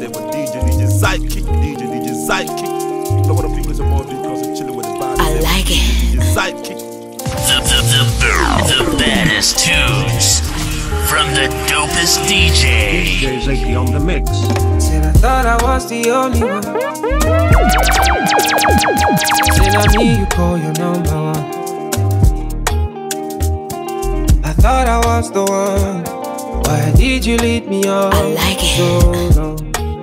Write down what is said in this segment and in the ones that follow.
say, but DJ Sidekick. You know what the people is about because I'm chilling with the band. I like it. DJ Sidekick. The baddest tunes from the dopest DJ. DJ Zaki on the mix. Said I thought I was the only one. Said I me you call your number one. I thought I was the one. Why did you lead me on I like it. so long?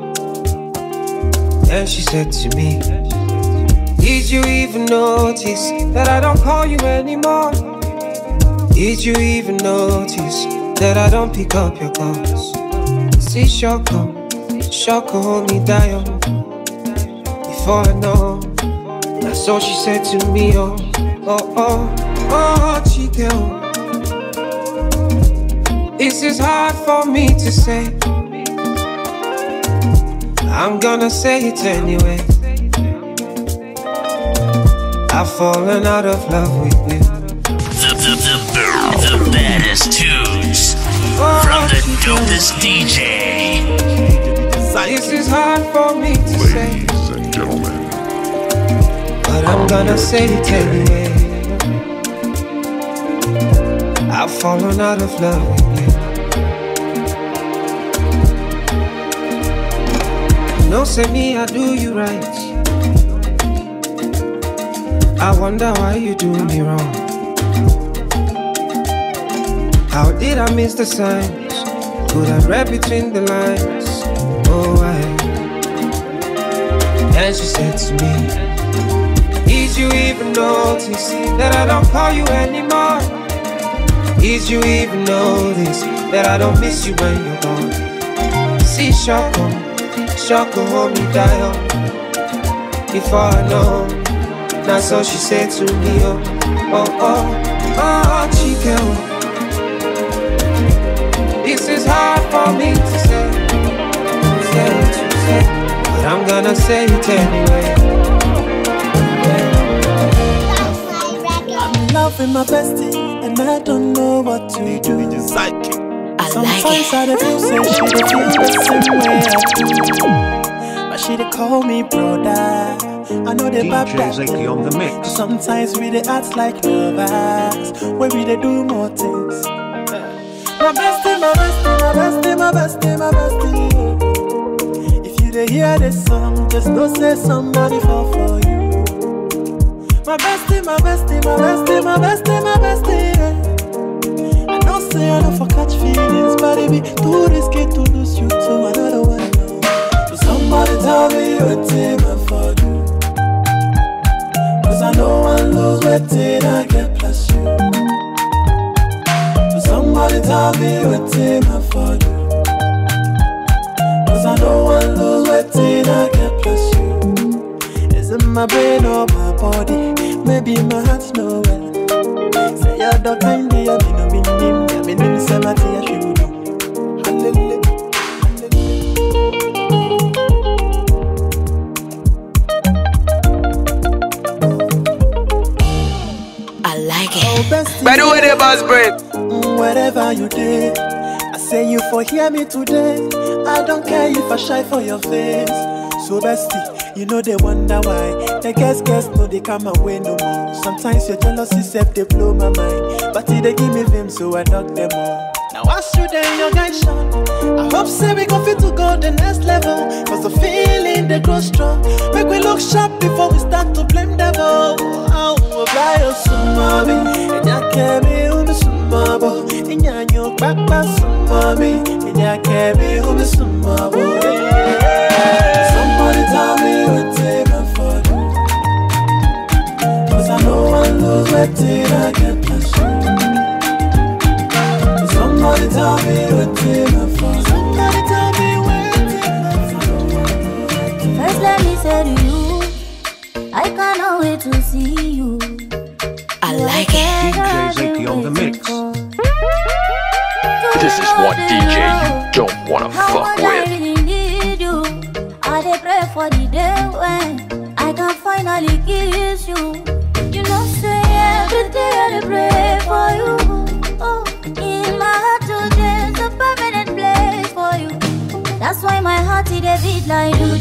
Then she said to me, did you even notice that I don't call you anymore? Did you even notice that I don't pick up your calls? See Shoko hold me down. Before I know, that's all she said to me. Oh, Chike. This is hard for me to say. I'm gonna say it anyway. I've fallen out of love with you. The baddest tunes from the dopest DJ. This is hard for me to say. Ladies and gentlemen, but I'm gonna say it anyway. I've fallen out of love with you. No, say me, I do you right. I wonder why you do me wrong. How did I miss the signs? Could I read between the lines? Oh, why? And she said to me, did you even notice that I don't call you anymore? Did you even notice that I don't miss you when you're gone? See Shoko hold me down. Before I know, that's all she said to me. Oh, Chike. This is hard for me to say. Say what you say, but I'm gonna say it anyway. I'm in love with my bestie, and I don't know what to do. DJ Sidekick. Sometimes I feel say she dey feel the same way I do, but she dey call me brother. I know they bad DJ Zaki on the mix. Sometimes we dey act like lovers, where we dey do more things. My bestie, my bestie, my bestie, my bestie, my bestie. If you dey hear this song, just know say somebody fall for you. My bestie, my bestie, my bestie, my bestie, my bestie. I know say I don't for catch feelings, but it be too risky to lose you to another one. No. So somebody tell me what I for do. Cause I know I lose what I get plus you. So somebody tell me what I for do. Cause I know I lose what I get plus you. Is it my brain or my body? Maybe my heart's no well. Say you're the kind of me no say my tea should do. Hallelujah. I like it. Oh, bestie, By the way, the boss brain. wherever you did, I say you for hear me today. I don't care if I shy for your face. So bestie, you know they wonder why. The guess no they come away no more. Sometimes your jealousy self they blow my mind, but they give me vim so I knock them all. Now I shoot them your guys shot. I hope say we gon' fit to go the next level, cause the feeling they grow strong. Make we look sharp before we start to blame devil. Oh, fly your sumami, and ya kemi umi sumabo, and ya nyo papa sumami, and ya kemi umi sumabo. Somebody tell me what they for you, cause I know I lose what I get plus you. Somebody tell me what they for. Somebody tell me what they for. First let me say to you, I cannot wait to see you. I like it. DJ Zaki on the mix. This is one DJ you don't wanna fuck with. I really need you. I dey pray for the day when I can finally kiss you. You know say every day I dey pray for you. Oh, in my heart today is a permanent place for you. That's why my heart is a beat beat like do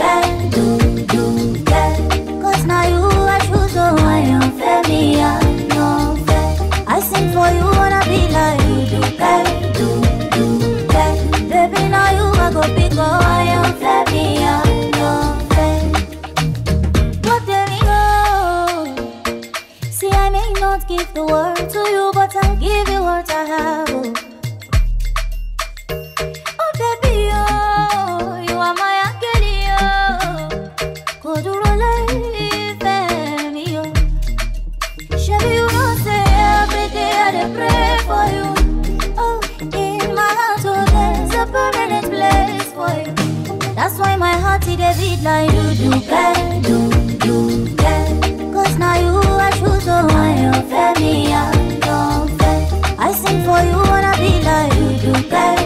girl. Cause now you I choose, so I am fair, me I no fair. I sing for you wanna be like do girl. Baby now you I go pick, oh I am fair, me I no fair. But there we go. See I may not give the world to you, but I'll give you what I have. Oh baby, oh, you are my angel, oh. Could you life me, oh? Shabby, you know say every day I dey pray for you. Oh, in my heart, oh, there's a permanent place for you. That's why my heart it a beat like do girl. Cause now you I choose, oh I am fair, me I don't fair. I sing for you wanna be like do girl.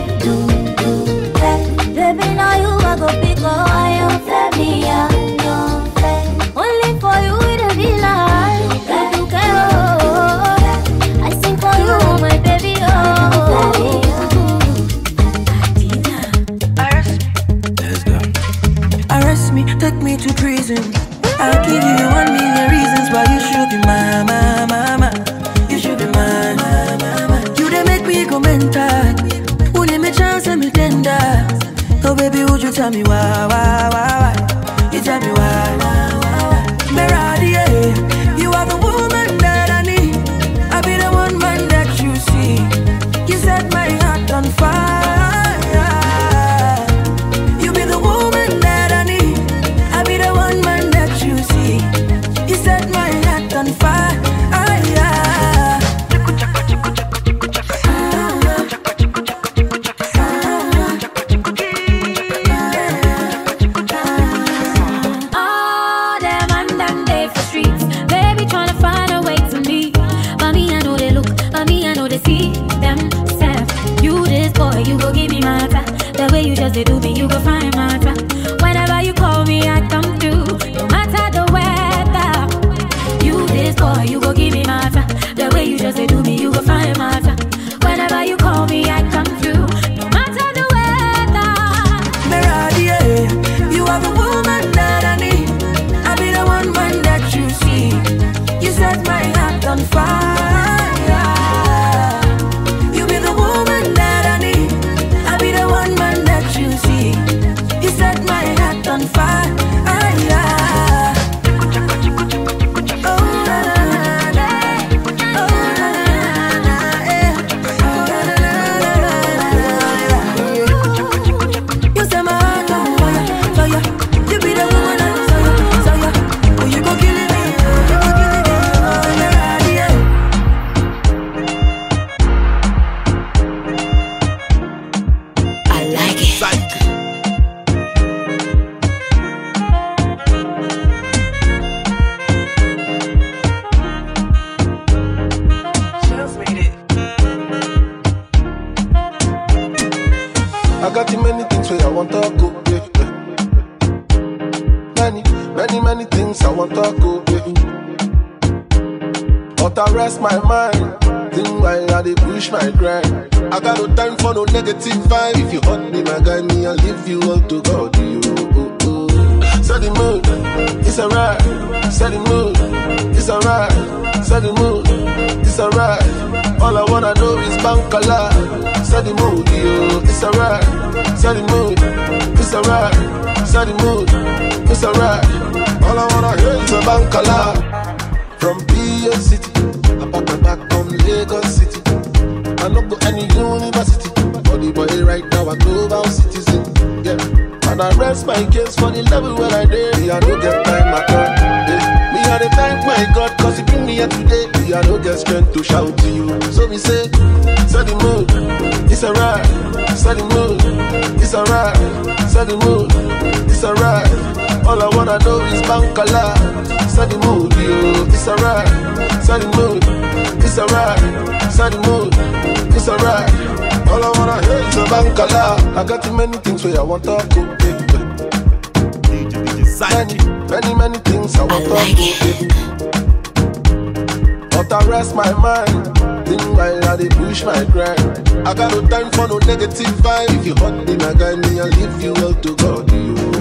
Baby now you I go pick, oh I am fair, me I don't fair. Only for you it a be like do girl. I sing for you, my baby, oh. Arrest me, take me to prison. I'll give you 1 million reasons why you should be mine, you should be mine. You they make me go mental. Who give me chance and me tender? Oh baby, would you tell me why? You tell me why? Meradi, you are the woman that I need. I'll be the one man that you see. You set my heart on fire. You be the woman that I need. I'll be the one man that you see. You set my heart on fire. All them and them day for streets, baby tryna find a way to me. But me I know they look, but me I know they see themselves. You this boy, you go give me my time. The way you just do me, you go find my time. Whenever you call me, I come through. No matter the weather. You this boy, you go give me my time. The way you just do me, you go find my time. Whenever you call me, I come through. No matter the weather. Meradi, you are the woman that I need. I'll be the one man that you see. You set my heart on fire. You be the woman that I need. I'll be the one man that you see. You set my heart on fire. You set my heart on fire. So yeah, you be the woman that so yeah. Oh, you go killing me. You go killing me. I like it. Psych. I got too many things where I want to go. Yeah. Many things I want to go. Yeah. But I rest my mind. Think while I dey push my grind. I got no time for no negative vibe. If you hurt me, my guy, me I'll leave you all to God. You. Set the mood, it's alright. Set the mood, it's alright. Set the mood, it's alright. All I wanna know is Bankala. Set the mood, yo, it's alright. Set the mood, it's alright. Set the mood, it's alright. All I wanna hear is a Bankala. From PA City, I back from Lagos City. I no go any university. Body boy right now a global citizen. Yeah, and I rest my case for the level where I did. I don't get time at all. Yeah. Me I dey thank my God 'cause He bring me here today. Me I don't get strength to shout to you. So me say, set the mood, it's alright. Set the mood, it's alright. Set the mood, it's alright. All I wanna know is Bankala. Set the mood, yo, it's alright. Set the mood, it's alright. Set the mood, it's alright. All I wanna hear is a Bankala. I got too many things where I want to go. Many things I want to go. But I rest my mind. Think while I dey push my grind. I got no time for no negative vibe. If you hurt me, my guy, me, I'll leave you all to God.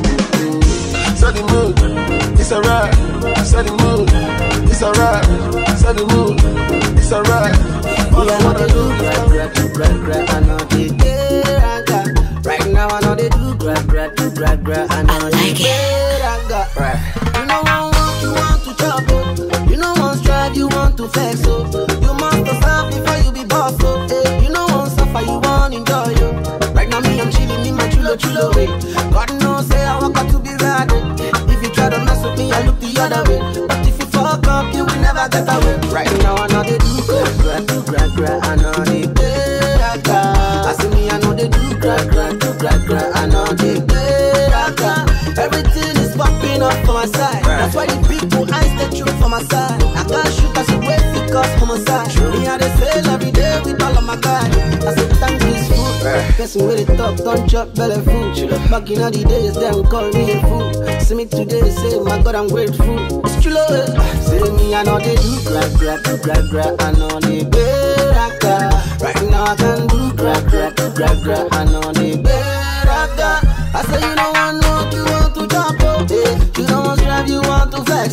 Set the mood, it's alright. Set the mood, it's alright. Set the mood, it's alright. All I wanna do is grab, I know they get I got. Right now I know they do grab, I know they get I got. Right. You know one walk, you want to chop, oh. You know one stride, you want to flex, oh. You must stop before you be boss, oh. Hey, you know one suffer, you want enjoy, oh. Right now me, I'm chilling in my chulo way. God knows, say I walk out to be ready. If you try to mess with me, I look the other way. But if you fuck up, you will never get away. Right now I know they do grab, I know they get I see me, I know they do grab, I know they get everything is popping up for my side. That's why the people eyes they shoot for my side. I can't shoot as a way because for my side. Me and they fail every day with all of my guys. I said thank you food. Person with it top, don't chop belly food. Back in all the days, them call me a fool. See me today, say my God I'm grateful. It's chulo. Say me I know they do grab, I know they better. Right now I can do grab, I know they better. I say you don't want no, you want to jump up, you don't want to drive, you want to flex.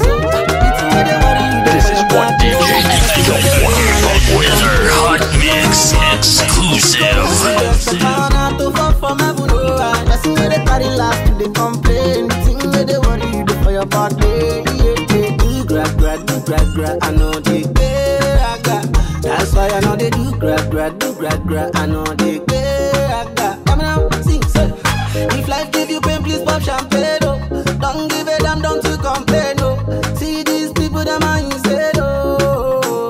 This is one DJ you don't want to fuck with. Hot Mix exclusive. To fuck from heaven, that's the way they carry last to they complain. The thing that they worry you do for your birthday. Do grab, I know they get. That's why I know they do grab, I know they get. Come now, sing, say. If life give you pain, please pop champagne, oh. Don't give a damn, don't you complain, oh. See these people, them are insane, oh.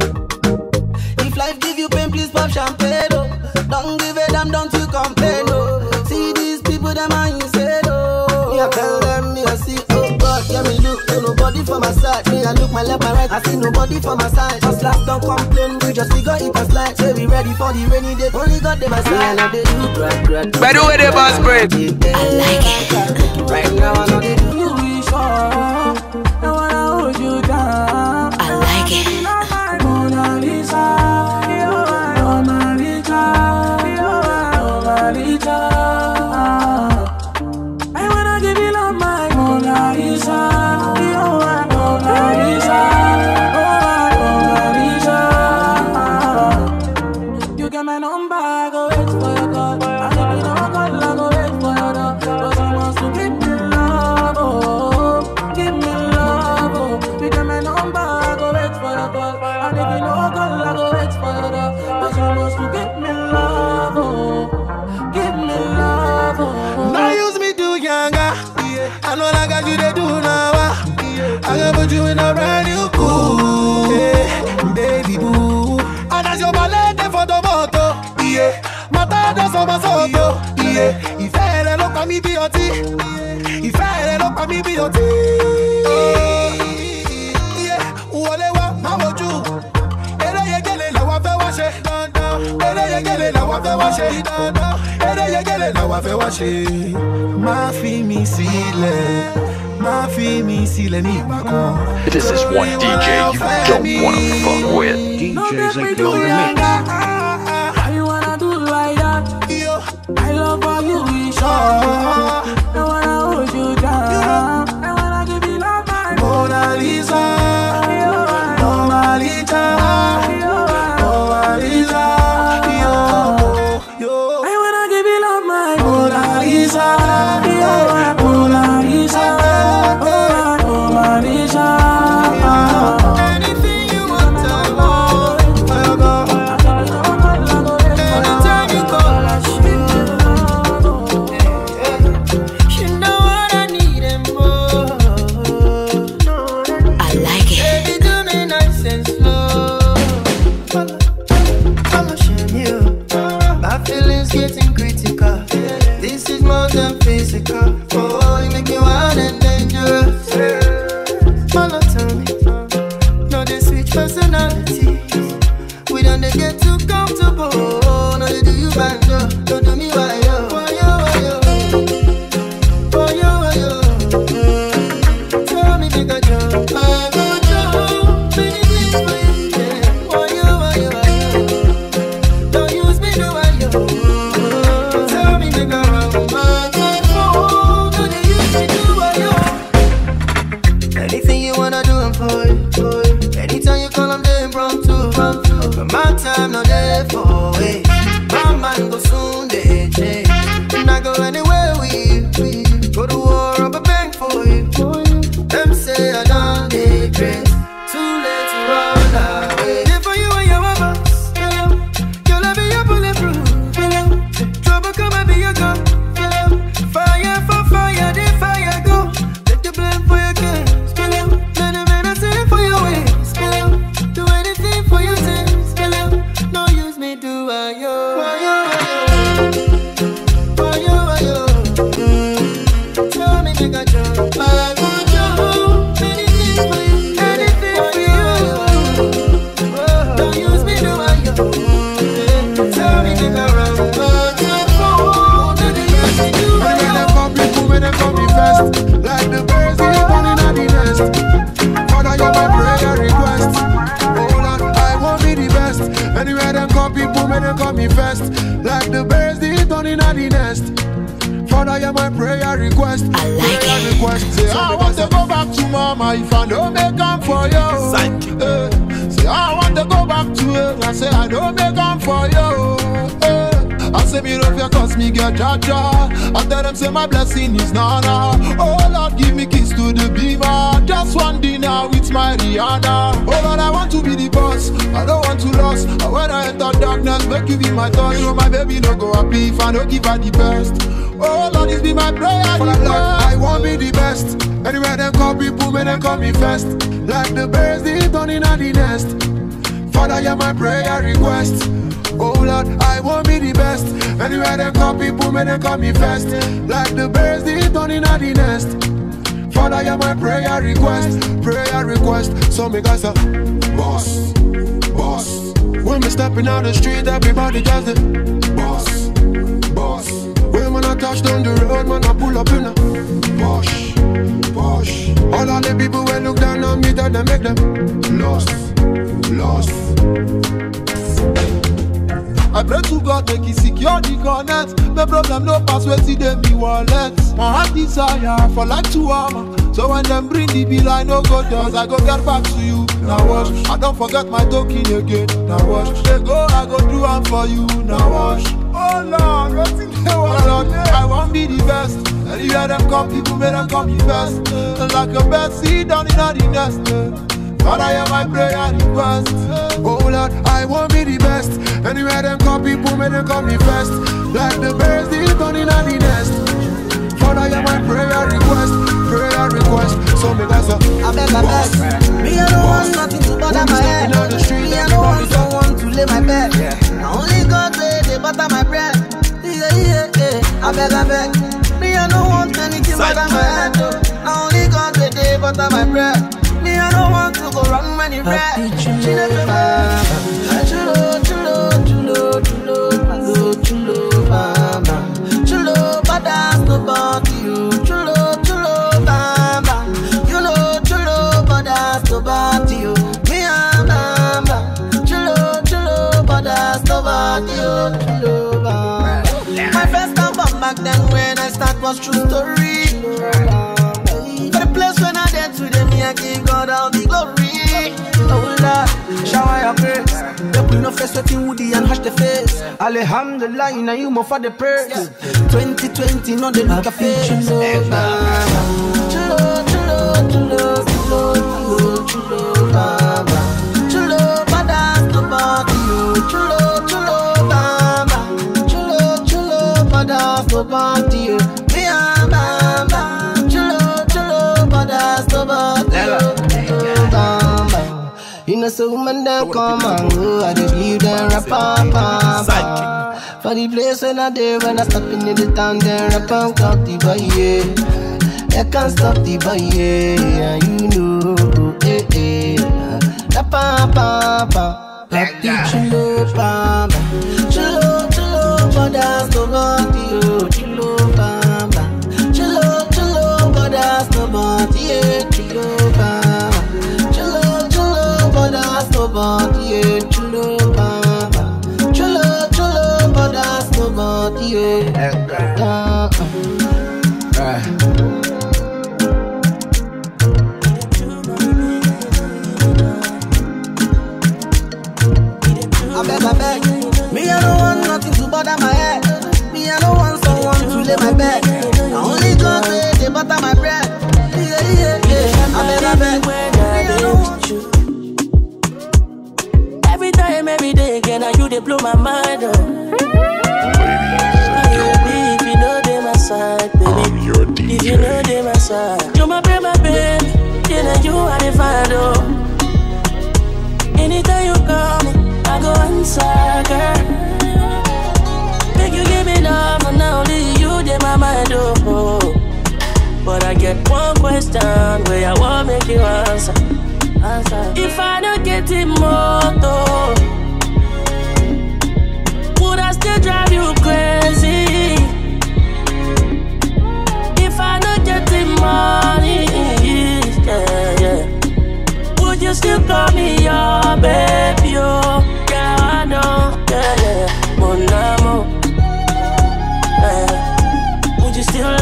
If life give you pain, please pop champagne, oh. Don't give a damn, don't you complain, oh. See these people, them are insane, oh. Me I tell them, me I see, oh God, yeah me look, no nobody for my side. Me I look my left, my right, I see nobody for my side. Just last, don't complain, we just figure it a slide. Say we ready for the rainy day, only God them my side. Now they do grab. By the way, they boss break. I like it. Right now I know they do. You wish for, I wanna hold you down. I like it. Mona Lisa, Mona Lisa, Mona Lisa. I wanna give you love, my Mona Lisa, Mona Lisa, Mona Lisa. You get my number, I go wait for your call. I give you no call, I go wait for your door. But you must to give me love, oh, give me love, oh. You get my number, I go wait for your call. And if you no call, I go wait for your door. But you must to give me love, oh, give me love, oh. Now use me do younger. I know like I do they do now. I can put you in a brand new cool, baby boo. And as your ballet for the moto, mata does on my soto, if I look at me beauty, if I look at me beauty, whatever, how would you? Ere yegele la wa fe wa she, ere yegele la wa fe wa she, ere yegele la wa fe wa she. Ma fi mi sílẹ̀, ma fi mi sílẹ̀ ní ìgbà kan. This is one DJ you don't want to fuck with. DJ Zeke on the mix. How you wanna do like that? I love how you wish. I wanna hold you down. I wanna give you love, my Mona Lisa, Mona Lisa, Mona Lisa, yo. I wanna give you love, my Mona Lisa, Mona Lisa, Mona Lisa. anything you want, I want. Anytime you call, you know what I need and more. I like it. Baby, do me nice and slow. I'm ashamed you. My feelings getting critical. This is more than physical. Oh, you make me wild and dangerous. Mama tell me, no they switch personalities. We don't they get too comfortable. No they do you bad, don't do me why yo. Why yo. Tell me make a jump. I go jump, baby please, yeah. Why yo. Father, you're my prayer request. I like prayer it. request. Say, I want to go back to mama if I don't make come for you. Say, I want to go back to her. I say, I don't make come for you. I say, me love you cause me get jaja. I tell them say my blessing is nana. Oh Lord, give me keys to the beamer. Just one dinner with my Rihanna. Oh Lord, I want to be the boss. I don't want to lose. And when I enter darkness, make you be my touch. Oh my baby, no go happy if I don't give her the best. Oh Lord, this be my prayer. I want be the best. Anywhere them call people, may them call me first. Like the birds, they turn in the nest. Father, you're my prayer request. Oh Lord, I want be the best. Anywhere them call people, may them call me first. Like the birds, they turn in the nest. Father, you're my prayer request. Prayer request. So me guys say, boss, boss. When me stepping out the street, everybody just say, boss, boss. When I touch down the road, man, I pull up in a Posh, Posh. All of the people when look down on me, that they make them lost, lost. I pray to God make he secure the connect. The problem no pass where see them me wallet. My heart desire for like 2 hours. So when them bring the bill I no go down. I go get back to you. Now wash. I don't forget my token again. Now wash. They go I go do one for you. Now wash. Oh Lord, what's in the world? I want be the best. And you hear them come, people may them come the best. Like a bird seed down in the nest. Father, you're my prayer request. Oh Lord, I want be the best. Anywhere them call people, may them call me first. Like the birds, they turn in the nest. Father, you're my prayer request. Prayer request. So me guys say, I beg. Me I don't want nothing to bother my head. Me I don't want someone to lay my bed. Now only God they butter my bread. Yeah. I beg. Me I don't want anything bother my head. Now only God they butter my bread. Me I don't want to go wrong when you bread. Chulo, baba. Chulo, badass no body you. Chulo, baba. You know, chulo, badass no body you. Me and baba. Chulo, badass no body you. Chulo, baba. My first time back then when I start was true story. For the place when I dance with them, me I give God all the glory. Oh Lord, shower your grace. They put no face sweating woody and hush the face. Alhamdulillah, you know you more for the praise. 2020, no they look a face. Chulo, baba. Chulo, badass no body you. Chulo, baba. Chulo, badass no body you. Me and baba. Chulo, badass no body you. You know, so woman them come and go. I just leave them rap for the place when I there, when I step in the town, then rap and stop the boy, yeah. I can't stop the boy, yeah. You know, rap the chulo, baba. Chulo, but that's no body, chulo, baba. Chulo, but that's no body, yeah. Chulo, baba. That's nobody, yeah, chulo, baba. Chulo, but that's nobody, yeah. I beg. Me, I don't want nothing to bother my head. Me, I don't want someone to lay my bed. I only God they butter my bread. Yeah. I beg. Me, I don't want you. Every day again, now you they blow my mind up. Baby, if you know they my side, baby. I'm your DJ. If you know they my side, you my baby, then you are the final. Anytime you call me, I go answer, girl. Make you give me love, and now only you they my mind up. But I get one question where I won't make you answer. If I don't get it moto, would I still drive you crazy? If I don't get it money, yeah. Would you still call me your baby? Oh, yeah, I know, yeah. Mon amour, yeah. Would you still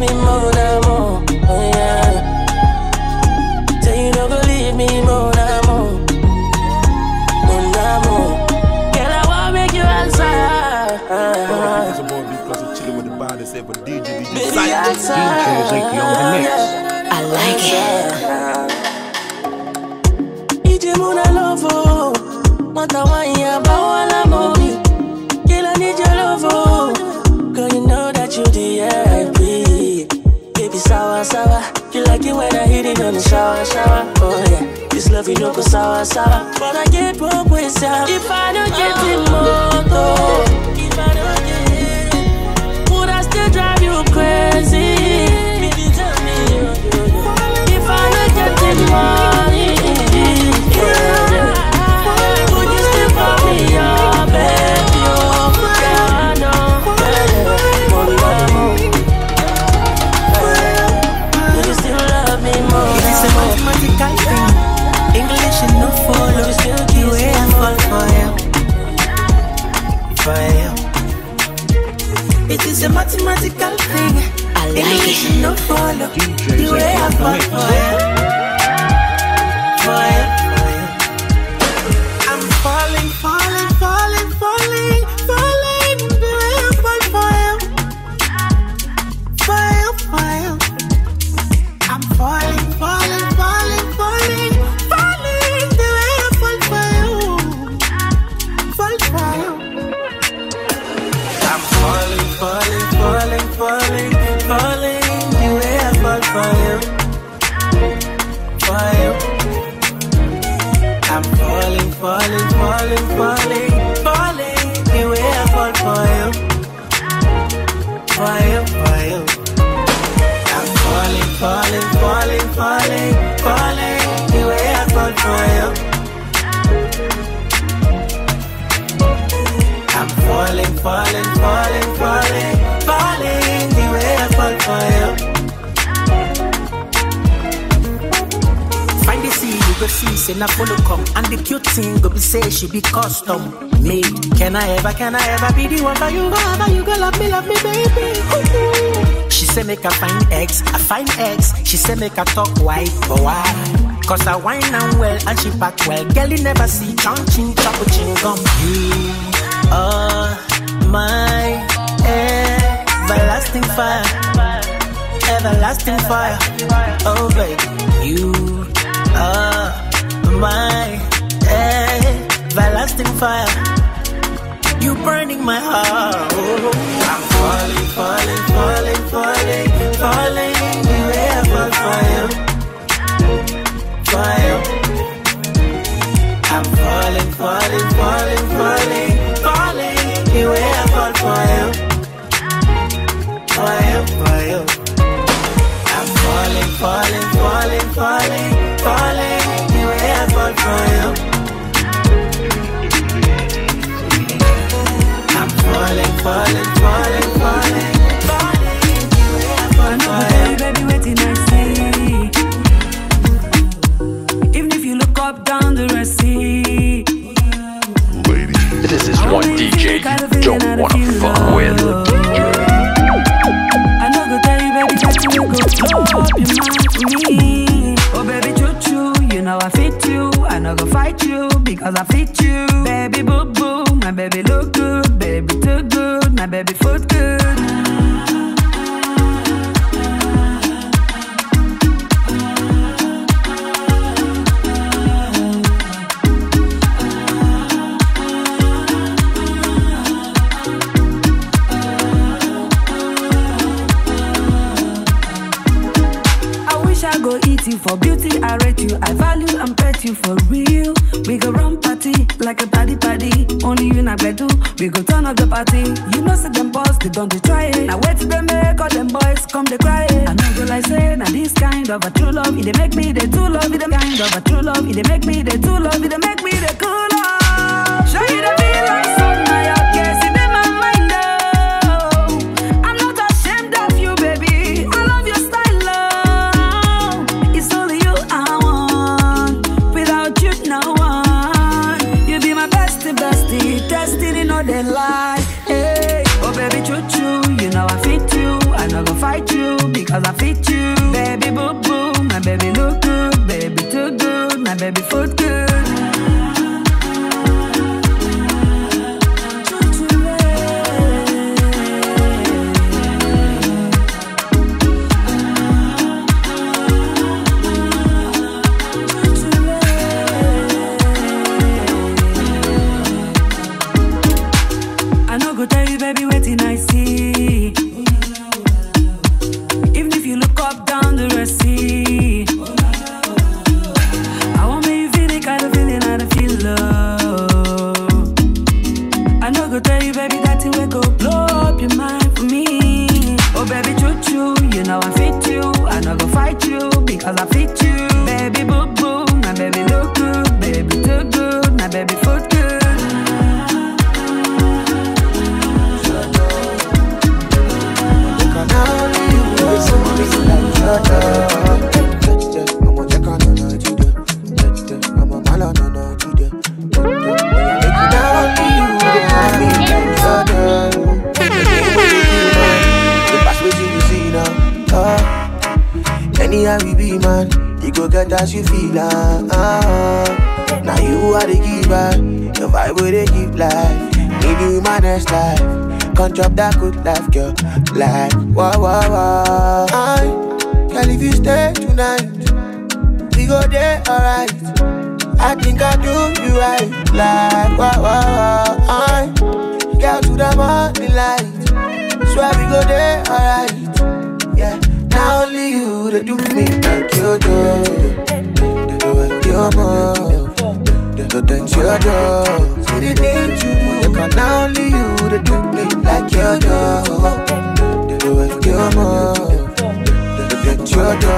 me more and more. Oh yeah. Say you don't go leave me more and more. More and more. Girl, I wanna make you answer. It's a more because I'm chilling with the body. Say for DJ DJ Zaki on the mix. I like it. DJ Muna Lovo. Mata wanya bawala mobi. Girl, I need your love, oh. Girl, you know that you the baby, sour, sour. You like it when I hit it on the shower, shower. Oh yeah, this love you know go sour, sour. But I get broke with sour. If I don't get it more, if I don't get it, would I still drive you crazy? Baby, tell me, if I don't get it money, would you still call me your baby? It's a mathematical thing. English and no follow. The way I fall for you. It is a mathematical thing. I like English it. and no follow. The way I fall for you. I'm falling, falling, falling, falling, falling. The way I fall for you. I'm falling, falling, falling, falling, falling. The way I fall for you. Fall for you. I'm falling, falling, falling, falling, falling. The way I fall for you. For you. I'm falling, falling, falling, falling, falling. The way I fall for you. For you, for you. I'm falling, falling, falling, falling, falling. The way I fall for you. I'm falling, falling, falling, falling, falling. The way I fall for you. Find the sea, you go see, say na follow come. And the cute thing go be say she be custom made. Can I ever be the one for you? Ever you go love me, baby. Ooh. She say make I find X. She say make I talk white, but why? Cause I wine and well and she pack well. Girl, you never see ching choco ching gum. You are my everlasting fire. Everlasting fire. Oh baby, you are my everlasting fire. You burning my heart. Oh, I'm falling, falling, falling, falling, falling. The way I fall for you. For you. I'm falling, falling, falling, falling, falling. The way I fall for you. For you, for you. I'm falling, falling, falling, falling, falling. The way I fall for you. I'm falling, falling, falling, falling, falling. I know, baby, waiting I see. Even if you look up, down the Red Sea. This is one DJ you don't wanna fuck with. I know, go tell you, baby, that you go blow up your mind to me. Oh, baby, choo-choo, you know I fit you. I know go fight you because I fit you. Baby, boo-boo, my baby look good. Baby, too good, my baby foot good. I go eat you for beauty, I rate you, I value and pet you for real. We go run party like a party. Only you not do. We go turn up the party. You know see them boys, they don't try it. Now wait till they make all them boys come they cry it. I know go like say, now this kind of a true love, it make me the true love, it kind of a true love, it make me the true love, it make me the cool love. Show you the feel like something I have, yes, it in my mind. I'm not ashamed of you, baby. I love your style, love. It's only you I want. Without you, no one. You be my bestie, destiny, no they lie. Hey. Oh baby, choo-choo, you know I fit you. I never fight you. because I fit you. Baby boo boo, my baby look good, baby too good, my baby foot good. I no go tell you, baby, waiting I see. Even if you look up down the Red Sea, I won't make you feel the kind of feeling I don't feel love. I no go tell you, baby, that you will go blow up your mind for me. Oh, baby, choo choo, you know I fit you. I no go fight you because I fit you. Baby, boo boo, my baby look good, baby too good, my baby foot good. Anyhow we be, man, you go get as you feel. Now you are the giver, your vibe will they give life. Need you in my next life. Can't drop that good life, girl. Like, wah, wah, wah. Girl, if you stay tonight, we go there, alright. I think I do you right. Like, wah, wah, wah. Girl, to the morning light. Swear we go there, alright. Yeah, now only you that do me like you do. The way you're more. The things you do. See the things you do. Now only you that do me like you do. The way you're more. The things you do.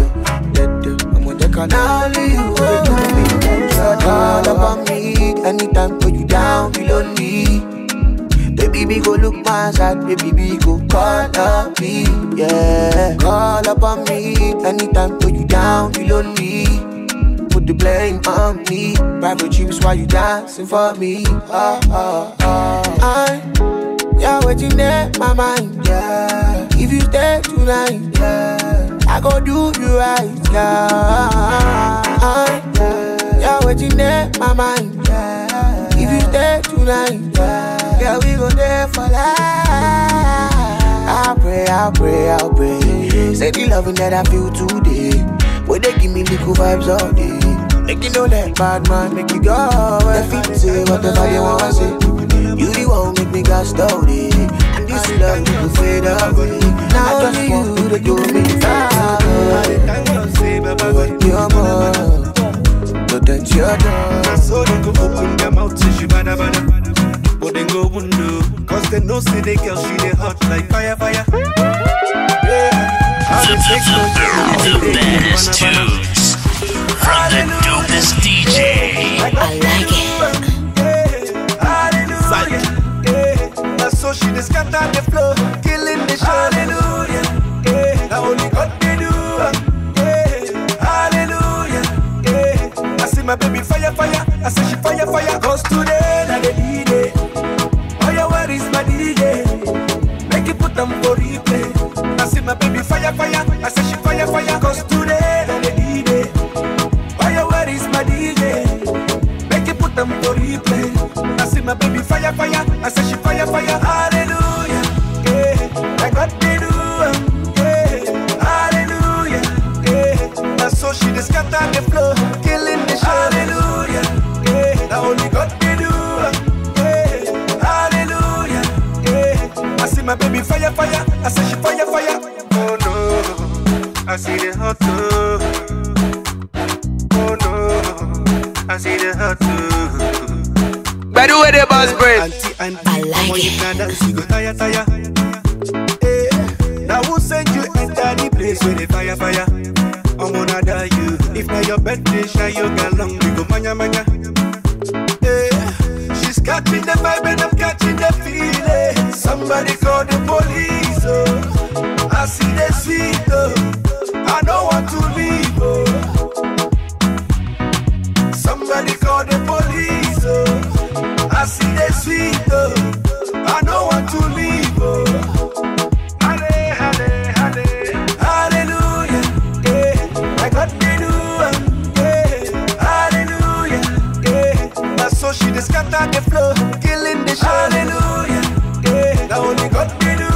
Now only you that do me like you do. All about me. Anytime put you down, be lonely. Baby, me go look my side. Baby, me go call up me. Yeah, call up on me. Anytime put you down, be lonely. Put the blame on me. Private trips while you dancing for me. Yeah, waiting there, my mind. Yeah, if you stay tonight, yeah, I go do you right. Yeah, waiting there, my mind. Yeah, if you stay tonight, yeah, we go there for life. I'll pray. Say the loving that I feel today. Where they give me little vibes all day. Make you know that bad man, make you go. The feet say whatever they want to say. You the one make me got started. And this love you will fade away. Now I just want you to do me fine. You're more. But that's your door. So they go open their mouth till she bada bada. But they go window. Cause they know say the girl she they hot like fire. Yeah. The baddest tunes from the dopest DJ. I like it. Hallelujah. So she just got on the floor, killing the show. Hallelujah. Now only God they do. Hallelujah. I see my baby fire. I say she fire. Cause today na the D-Day. Oh yeah, where is my DJ? Make it put them for replay. I see my baby fire. I say she fire. Cause today na the D-Day. Oh yeah, where is my DJ? Make it put them for replay. I see my baby fire. I say she fire. Hallelujah. Yeah, I got the do. Yeah, hallelujah. Yeah, so she just got on the floor, killing the show. Hallelujah. Yeah, now only God can do. Yeah, hallelujah. Yeah, I see my baby fire. I say she fire. Oh no, I see the hot too. Oh no, I see the hot too. By the way, the boss brain. I like it. You go tire. Now who send you enter the place where the fire? I'm gonna die you. If not your birthday, shy you got long. We go manya. She's catching the vibe and I'm catching the feeling. Somebody call the police. Oh, I see the sweet. Oh, I don't want to leave. Oh, somebody call the police. Oh, I see the sweet. Oh, I don't want to leave. Oh, hale. so she just scatter the flow, killing the show. Hallelujah, yeah. Now only God can do.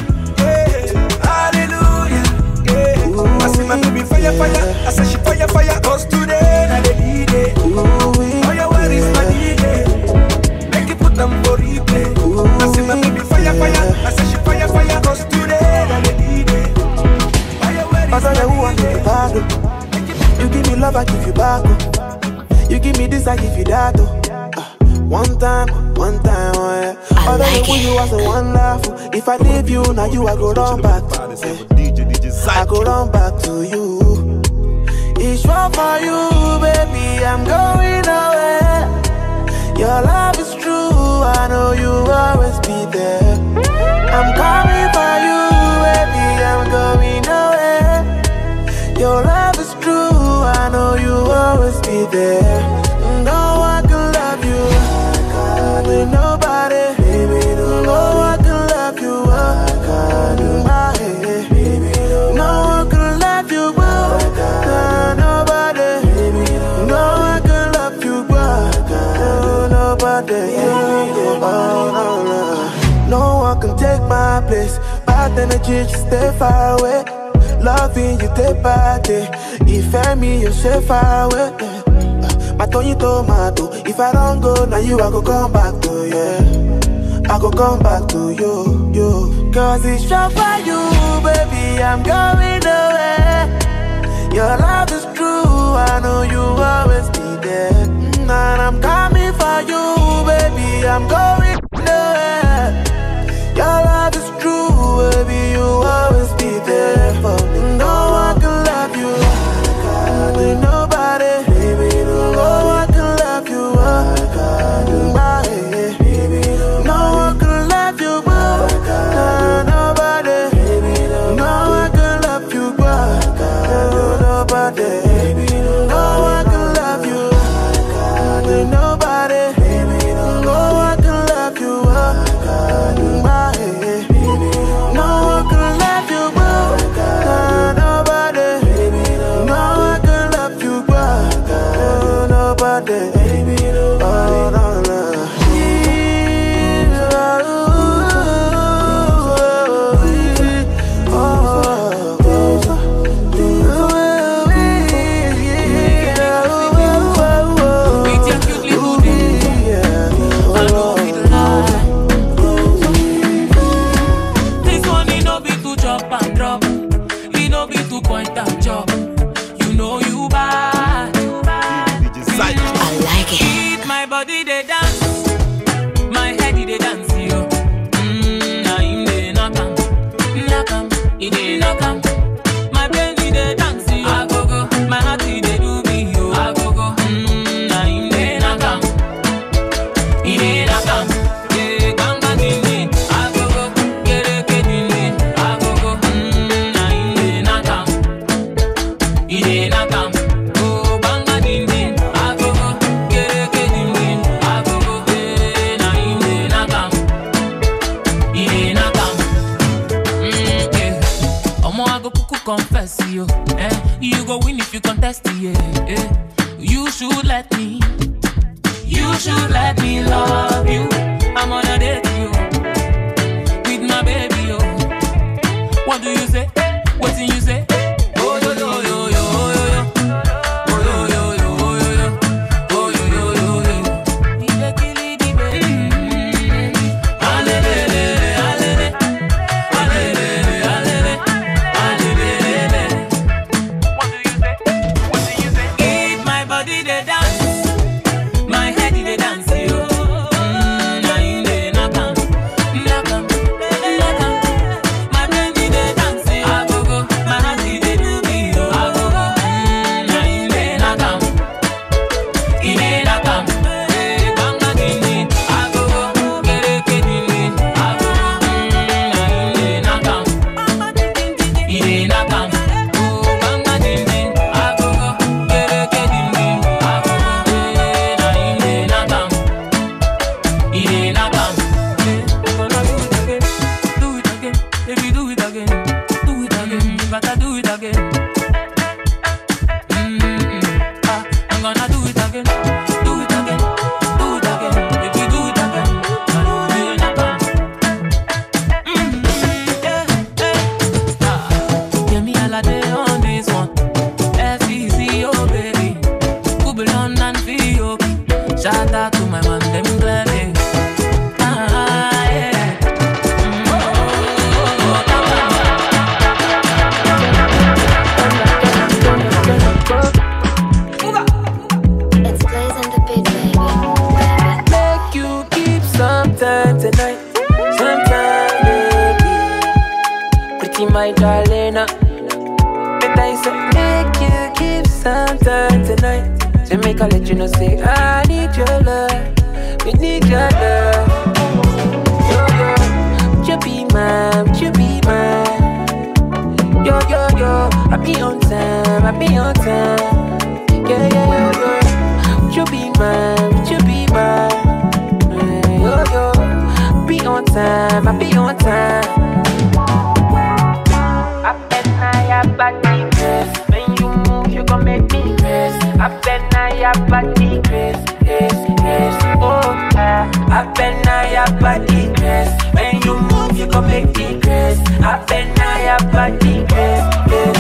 Hallelujah, yeah. I see my baby fire, fire. I say she fire, fire. Cause today na the D-Day. Oh yeah, where is my DJ? Make it put them for replay. I see my baby fire, fire. I say she fire, fire. Cause today na the D-Day. Oh yeah, where is my DJ? You give me love, I give you back. You give me this, I give you that. One time, oh yeah. I like it. You as a one laugh. If I leave you, now you I go run back. I go run back to you. It's wrong for you, baby. I'm going away. Your love is true. I know you always be there. I'm coming for you, baby. I'm going away. Your love is true. I know you always be there. No one can love you with nobody. Baby, no one can love you. No one can love you, nobody. No one can love you, nobody. No one can take my place. Bad energy, just stay far away. Loving you day by day. If I me, you stay far away. My Tony tomato. If I don't go, now you I go come back to you. I go come back to you. Cause it's short for you, baby. I'm going away. Your love is true. I know you always be there. And I'm coming for you, baby. I'm going away. Your love is true, baby. You always be there for me. No one can love you with nobody. No one can love you. No one can love you, nobody. No one can love you, nobody. No one can love you with nobody. No one can love you. No one can love you, nobody. No one can love you, nobody. Oh, no, no. You go win if you contest, yeah. You should let me love you. I'm on a date, you with my baby, yo. What do you say? What do you say? Oh yo yo yo yo yo yo. Oh yo yo yo yo yo. Oh yo yo yo yo. Ile kili di be. Alele alele alele alele alele. What do you say? What do you say? If my body they dance, my head they dance, yo. Magdalena. But I said, make you keep some time tonight. To make I let you know, say, I need your love. We need your love. Yo, yo, you be mine, you be mine. Yo, yo, yo, I be on time, I be on time. Yeah, yeah, yo, yo, you be mine, you be mine. Yo, yo, be on time, I be on time. I bet I have body grace. When you move, you gon' make me grace. I bet I have body grace. Yes, yes, oh, I bet I have body grace. When you move, you gon' make me grace. I bet I have body grace. Yes,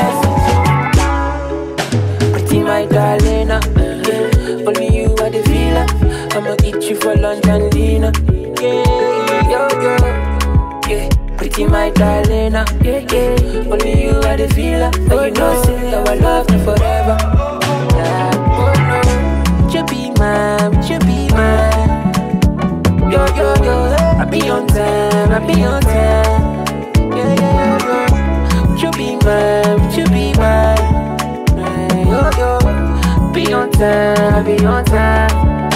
yes. Pretty my darling, only you are the feeler. I'ma eat you for lunch and dinner. Yeah, yo, yo, yeah. Pretty my darling, yeah, yeah. Only you are the feeler. And you know, say our love me forever. Oh no, you be mine, you be mine. Yo, yo, yo, I be on time, I be on time. Yeah, yeah, yo, you be mine, you be mine. Yo, yo, be on time, I be on time.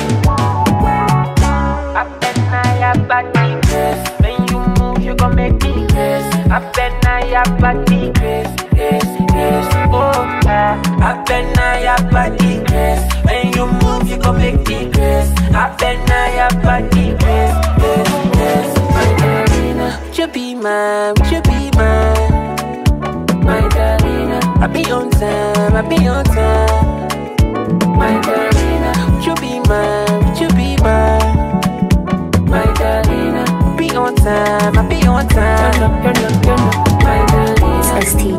I bet I have body grace. When you move, you gon' make me grace. I bet I have body grace. Yes, yes, oh, I bet I have body grace. When you move, you gon' make me grace. I bet I have body grace. Yes, yes, my darling, you be mine, you be mine. My darling, I be on time, I be on time. My darling, you be mine, you be mine. My darling, be on time, I be on time. My darling, STD.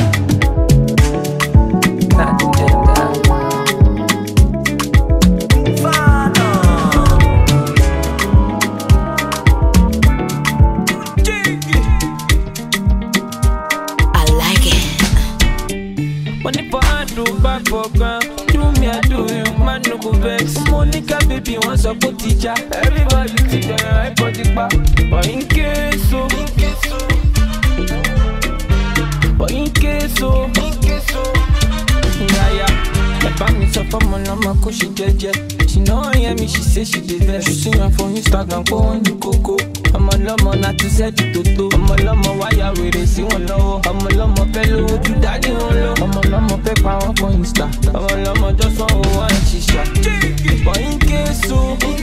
I like it. When if I do back for ground, do me I do you, man no go vex. Monica baby wants a good teacher. Everybody see the right body back. But in case so, but in case so, yeah, yeah. If I miss up on my number, cause she dead yet. She know I hear me, she say she did that. She sing her for Instagram, go on the coco. I'm a lama, not to set it to do. I'm a lama, why you really see one low? I'm a lama, fellow, you daddy on low. I'm a lama, paper on for Insta. I'm a lama, just one who and she shot. But in case so,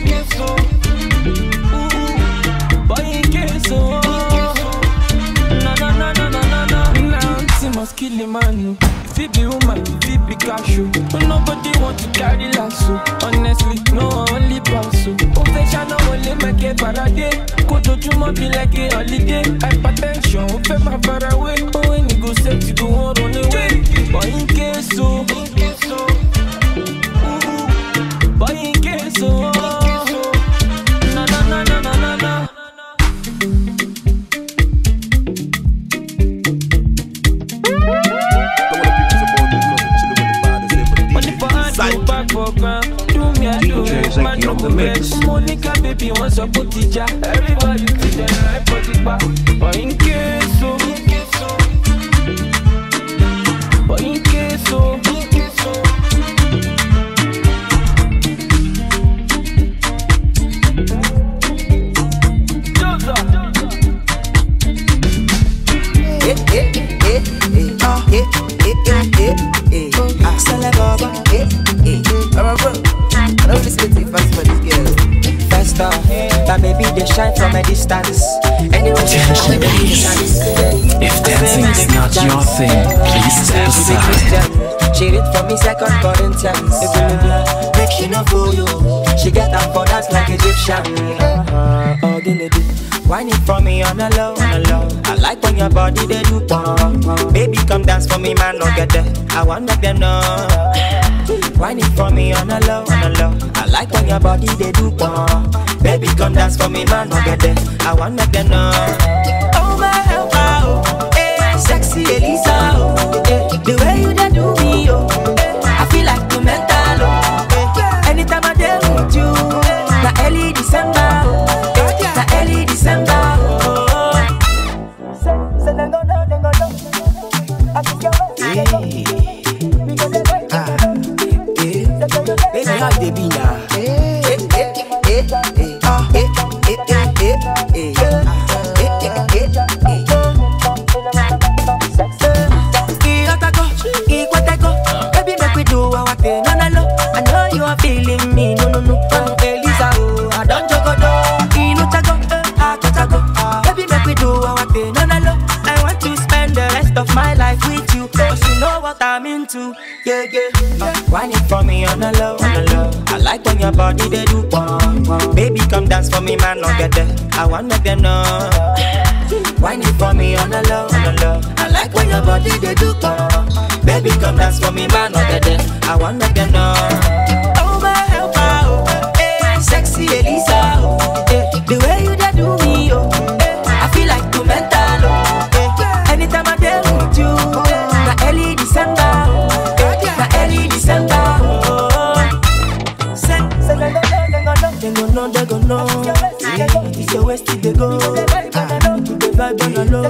but in case so, na na na na na na na. Now, see must kill him, man. Phoebe woman, Phoebe cashew. Nobody want to carry lasso. Honestly, no only pass. Professional only make a parade. Go to Juma be like a holiday. Hypertension, open my far away. Oh, when you go set, you go on away. But in case so, but in case so, na na na na na na na. Monica baby wants a good teacher. Everybody see the right body back. But in case so, but in case so, first off, that baby they shine from a distance. Anyway, Attention ladies, if dancing is not your thing, please step aside. She read for me 2 Corinthians. Make she no fool you. She get up for dance like Egyptian. Oh, the lady, whine it for me on a low, on a low. I like when your body they do pump. Baby come dance for me, man, no get there. I want make them know. Whine it for me on a low, on a low. I like when your body they do pump. Baby come dance for me, man, no get there. I want make them know. Oh my, hey, sexy Elisa, oh, hey, the way you they do me, oh, hey, I feel like you mental, oh, hey, anytime I deal with you, na early December, oh, na early December, oh. Say, then go, body they do. Baby, come dance for me, man, no get there. I wanna get know. Whine it for me on the low, on the low. I like when your body they do. Baby, come dance for me, man, no get there. I wanna get know. Oh my helper, oh, hey, sexy Elisa, oh, hey, the way you they do me, oh, hey, I feel like too mental, oh, hey, anytime I deal with you, na early December, hey, na early December, oh, they gon' know, it's your waist they go, the vibe on the low,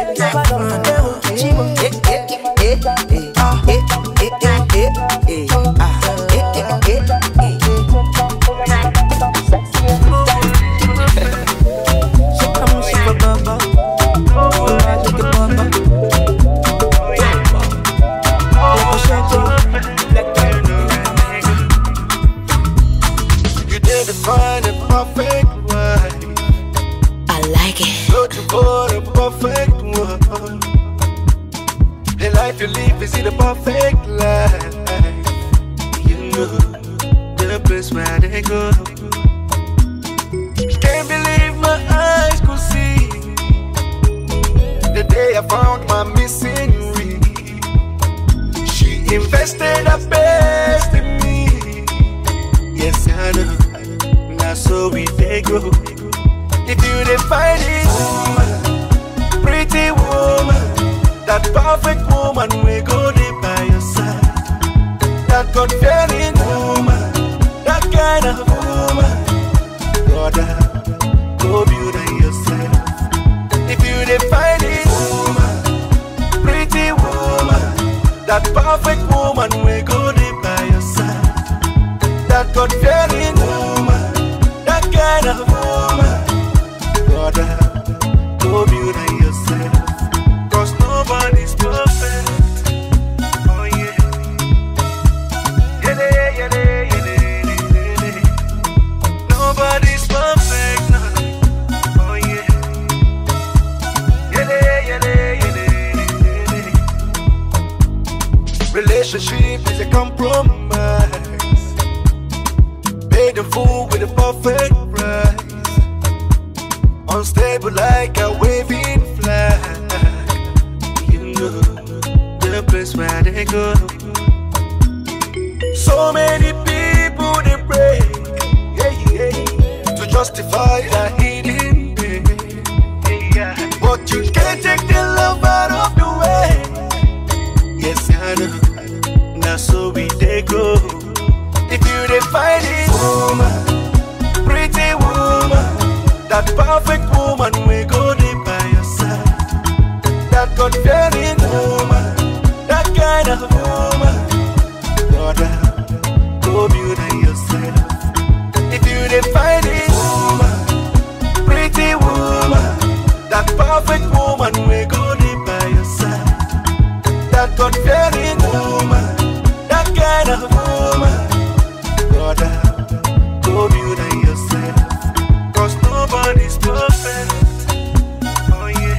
you live is the perfect life. You know the place where they go. Can't believe my eyes could see the day I found my missing ring. She invested her best in me. Yes, I know. Now so we they go. If you define it, woman, pretty woman, that perfect woman we go there by your side. That God-fearing woman, that kind of woman. Brother, go build it yourself. If you define it, woman, pretty woman, that perfect woman we go there by your side. That God-fearing woman, that kind of woman. Brother, go build it yourself. Nobody's perfect. Oh yeah. Nobody's perfect. No. Oh yeah. Relationship is a compromise. Paid the fool with a perfect price. Unstable like a waving flag. The place where they go. So many people they pray, to justify their hidden pain. But you can't take the love out of the way. Yes, I know. Now so we they go. If you define it, woman, pretty woman, that perfect woman we go there by your side. That God-fearing woman, that kind of woman. Brother, go build it yourself. If you define it, woman, pretty woman, that perfect woman we go there by your side. That God-fearing woman, that kind of woman. Brother, go build it yourself. 'Cause nobody's perfect. Oh yeah.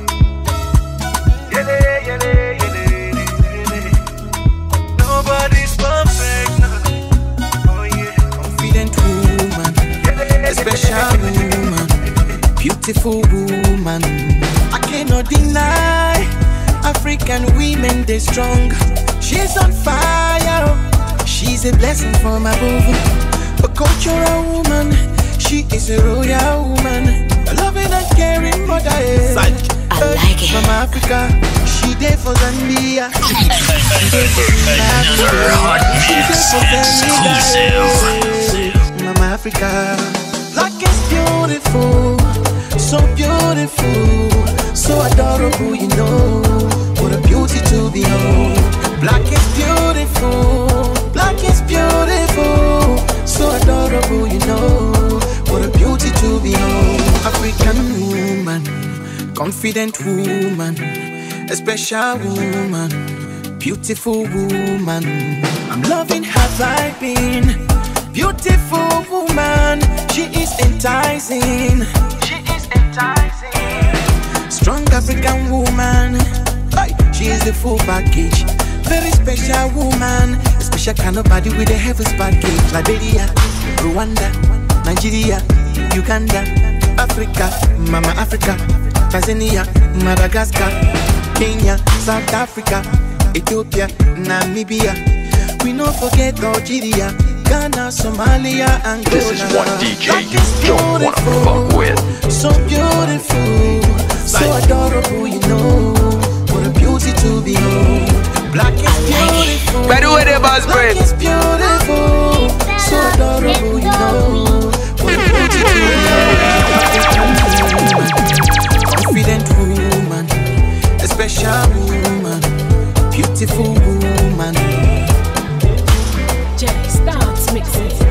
Nobody's perfect, no. Oh yeah. Confident woman, a special woman, beautiful woman. I cannot deny African women, they strong. She's on fire. She's a blessing from above. A cultural woman, she is a royal woman. A loving and caring mother. I like it. From Africa, she there for Zambia. Another hot mix exclusive. Mama Africa, black is beautiful, so beautiful, so adorable. You know, what a beauty to behold. Black is beautiful, so adorable. You know, what a beauty to behold. African woman, confident woman, a special woman, beautiful woman. I'm loving her vibing. Beautiful woman, she is enticing. Strong African woman, she is the full package. Very special woman, a special kind of body with a heaven's package. Liberia, Rwanda, Nigeria, Uganda, Africa, Mama Africa, Tanzania, Madagascar, Kenya, South Africa, Ethiopia, Namibia. We no forget Algeria, Ghana, Somalia, Angola. This is one DJ you don't wanna fuck with. So beautiful, so adorable, you know. What a beauty to behold. Black is beautiful. By the way, the boss Black is beautiful, so adorable, you know. What a beauty to behold. Confident woman, a special woman, beautiful woman. Jay starts mixing.